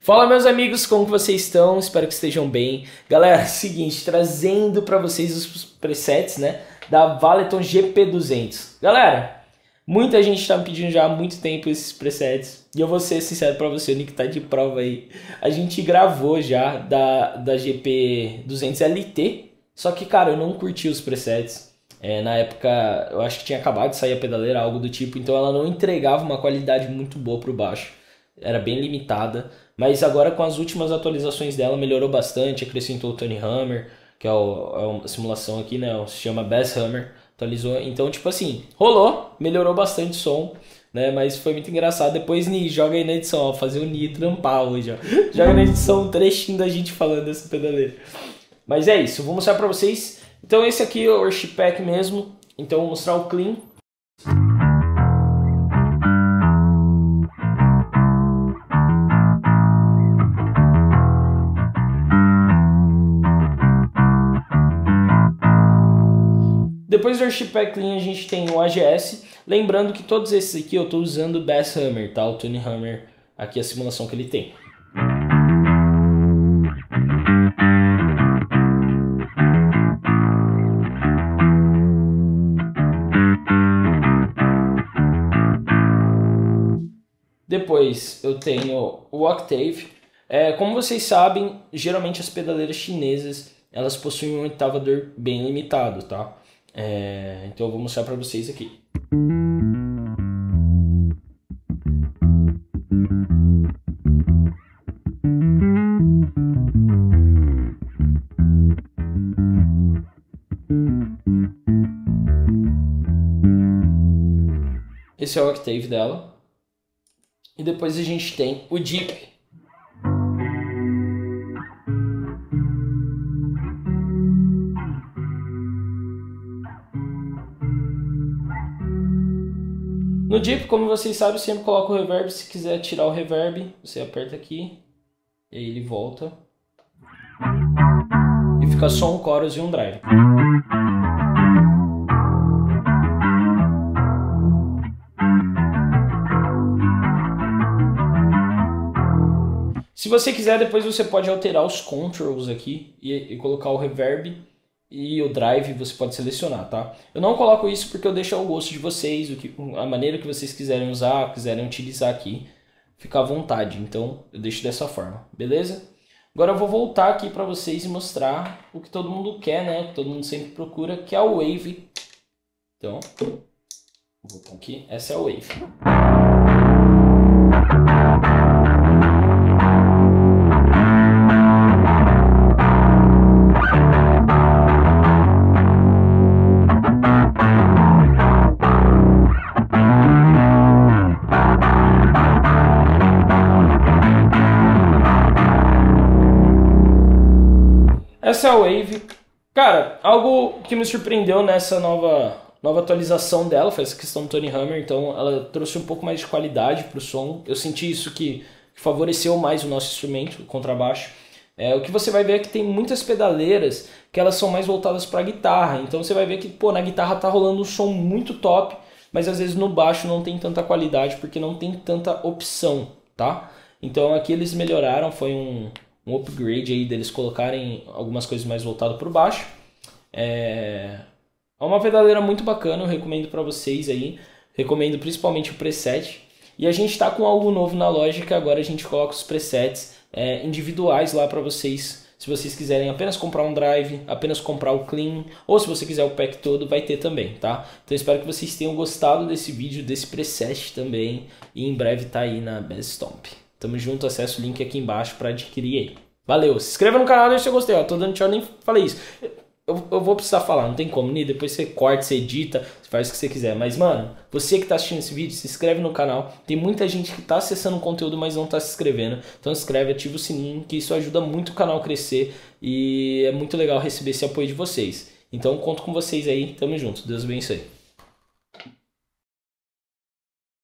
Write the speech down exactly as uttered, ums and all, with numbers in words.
Fala meus amigos, como que vocês estão? Espero que estejam bem. Galera, é o seguinte, trazendo para vocês os presets, né, da Valeton G P duzentos. Galera, muita gente está me pedindo já há muito tempo esses presets. E eu vou ser sincero para você, o Nick tá de prova aí. A gente gravou já da, da G P duzentos L T, só que, cara, eu não curti os presets. É, na época, eu acho que tinha acabado de sair a pedaleira, algo do tipo, então ela não entregava uma qualidade muito boa pro baixo. Era bem limitada, mas agora com as últimas atualizações dela melhorou bastante, acrescentou o Tony Hammer, que é, o, é a simulação aqui, né, se chama Bass Hammer, atualizou, então tipo assim, rolou, melhorou bastante o som, né, mas foi muito engraçado. Depois Ni, joga aí na edição, ó, fazer o Ni trampar hoje, ó. Joga na edição um trechinho da gente falando dessa pedaleira. Mas é isso, eu vou mostrar pra vocês. Então esse aqui é o Worship Pack mesmo, então eu vou mostrar o clean. Depois do Worship Pack Clean a gente tem o A G S, lembrando que todos esses aqui eu estou usando o Bass Hammer, tá? O Tony Hammer, aqui a simulação que ele tem. Depois eu tenho o Octave. É, como vocês sabem, geralmente as pedaleiras chinesas elas possuem um oitavador bem limitado, tá? É, então eu vou mostrar para vocês aqui. Esse é o octave dela. E depois a gente tem o deep. No Deep, como vocês sabem, eu sempre coloco o reverb. Se quiser tirar o reverb, você aperta aqui e aí ele volta. E fica só um chorus e um drive. Se você quiser, depois você pode alterar os controls aqui e, e colocar o reverb. E o drive você pode selecionar, tá? Eu não coloco isso porque eu deixo ao gosto de vocês, o que, a maneira que vocês quiserem usar, quiserem utilizar aqui, fica à vontade. Então eu deixo dessa forma, beleza? Agora eu vou voltar aqui para vocês e mostrar o que todo mundo quer, né? Que todo mundo sempre procura, que é o Wave. Então, vou voltar aqui, essa é a Wave. Essa é a Wave. Cara, algo que me surpreendeu nessa nova, nova atualização dela foi essa questão do Tony Hammer. Então ela trouxe um pouco mais de qualidade para o som. Eu senti isso que favoreceu mais o nosso instrumento, o contrabaixo. É, o que você vai ver é que tem muitas pedaleiras que elas são mais voltadas para a guitarra. Então você vai ver que pô, na guitarra tá rolando um som muito top, mas às vezes no baixo não tem tanta qualidade porque não tem tanta opção, tá? Então aqui eles melhoraram, foi um... um upgrade aí deles colocarem algumas coisas mais voltadas para o baixo. É... é uma pedaleira muito bacana, eu recomendo para vocês aí. Recomendo principalmente o preset. E a gente está com algo novo na loja que agora a gente coloca os presets é, individuais lá para vocês. Se vocês quiserem apenas comprar um drive, apenas comprar o clean, ou se você quiser o pack todo, vai ter também, tá? Então espero que vocês tenham gostado desse vídeo, desse preset também. E em breve tá aí na Bass Stomp. Tamo junto, acessa o link aqui embaixo para adquirir aí. Valeu, se inscreva no canal, deixa seu gostei, ó, tô dando tchau, nem falei isso. Eu, eu vou precisar falar, não tem como, Ni, depois você corta, você edita, você faz o que você quiser. Mas, mano, você que tá assistindo esse vídeo, se inscreve no canal. Tem muita gente que tá acessando o conteúdo, mas não tá se inscrevendo. Então se inscreve, ativa o sininho, que isso ajuda muito o canal a crescer. E é muito legal receber esse apoio de vocês. Então conto com vocês aí, tamo junto, Deus abençoe.